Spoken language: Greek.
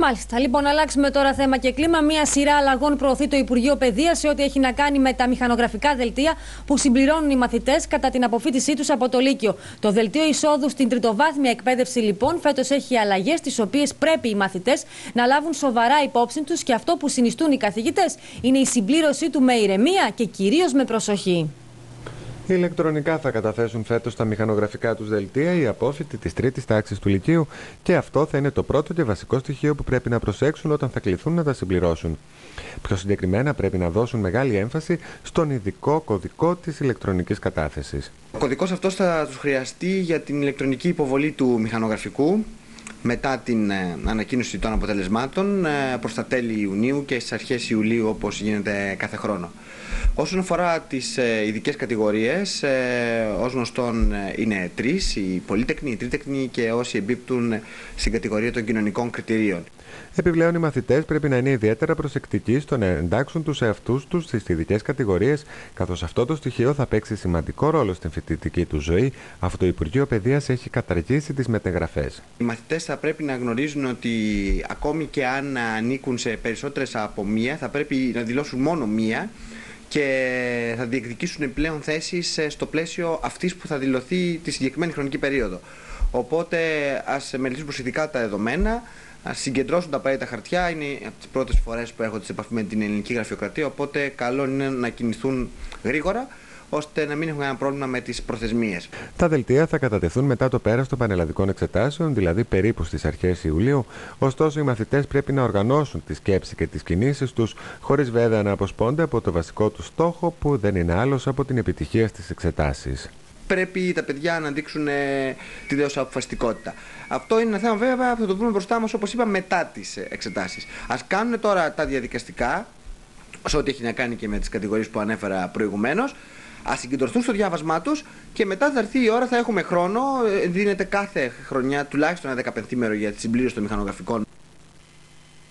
Μάλιστα. Λοιπόν, αλλάξουμε τώρα θέμα και κλίμα. Μία σειρά αλλαγών προωθεί το Υπουργείο Παιδείας σε ό,τι έχει να κάνει με τα μηχανογραφικά δελτία που συμπληρώνουν οι μαθητές κατά την αποφοίτησή τους από το Λύκειο. Το δελτίο εισόδου στην τριτοβάθμια εκπαίδευση, λοιπόν, φέτος έχει αλλαγές, τις οποίες πρέπει οι μαθητές να λάβουν σοβαρά υπόψη τους, και αυτό που συνιστούν οι καθηγητές είναι η συμπλήρωσή του με ηρεμία και κυρίως με προσοχή. Ηλεκτρονικά θα καταθέσουν φέτος τα μηχανογραφικά τους δελτία οι απόφοιτοι της τρίτης τάξης του Λυκείου, και αυτό θα είναι το πρώτο και βασικό στοιχείο που πρέπει να προσέξουν όταν θα κληθούν να τα συμπληρώσουν. Πιο συγκεκριμένα, πρέπει να δώσουν μεγάλη έμφαση στον ειδικό κωδικό της ηλεκτρονικής κατάθεσης. Ο κωδικός αυτός θα τους χρειαστεί για την ηλεκτρονική υποβολή του μηχανογραφικού μετά την ανακοίνωση των αποτελεσμάτων προς τα τέλη Ιουνίου και στις αρχές Ιουλίου, όπως γίνεται κάθε χρόνο. Όσον αφορά τις ειδικές κατηγορίες, ως γνωστόν είναι τρεις: η πολύτεκνη, η τρίτεκνη και όσοι εμπίπτουν στην κατηγορία των κοινωνικών κριτηρίων. Επιπλέον, οι μαθητές πρέπει να είναι ιδιαίτερα προσεκτικοί στο να εντάξουν τους εαυτούς τους στις ειδικές κατηγορίες, καθώς αυτό το στοιχείο θα παίξει σημαντικό ρόλο στην φοιτητική του ζωή, αφού το Υπουργείο Παιδείας έχει καταργήσει τις μετεγραφές. Οι μαθητές θα πρέπει να γνωρίζουν ότι ακόμη και αν ανήκουν σε περισσότερες από μία, θα πρέπει να δηλώσουν μόνο μία και θα διεκδικήσουν επιπλέον θέσεις στο πλαίσιο αυτής που θα δηλωθεί τη συγκεκριμένη χρονική περίοδο. Οπότε ας μελετήσουν προσεκτικά τα δεδομένα, ας συγκεντρώσουν τα απαραίτητα χαρτιά. Είναι από τις πρώτες φορές που έχω σε επαφή με την ελληνική γραφειοκρατία, οπότε καλό είναι να κινηθούν γρήγορα, ώστε να μην έχουν ένα πρόβλημα με τις προθεσμίες. Τα δελτία θα κατατεθούν μετά το πέρας των πανελλαδικών εξετάσεων, δηλαδή περίπου στις αρχές Ιουλίου. Ωστόσο, οι μαθητές πρέπει να οργανώσουν τη σκέψη και τις κινήσεις τους, χωρίς βέβαια να αποσπώνται από το βασικό τους στόχο, που δεν είναι άλλος από την επιτυχία στις εξετάσεις. Πρέπει τα παιδιά να δείξουν τη δέουσα αποφασιστικότητα. Αυτό είναι ένα θέμα βέβαια που θα το δούμε μπροστά μας, όπως είπα, μετά τις εξετάσεις. Ας κάνουν τώρα τα διαδικαστικά, σε ό,τι έχει να κάνει και με τις κατηγορίες που ανέφερα προηγουμένως. Ας συγκεντρωθούν στο διάβασμά τους και μετά θα έρθει η ώρα, θα έχουμε χρόνο. Δίνεται κάθε χρονιά τουλάχιστον ένα 15 μέρο για τη συμπλήρωση των μηχανογραφικών.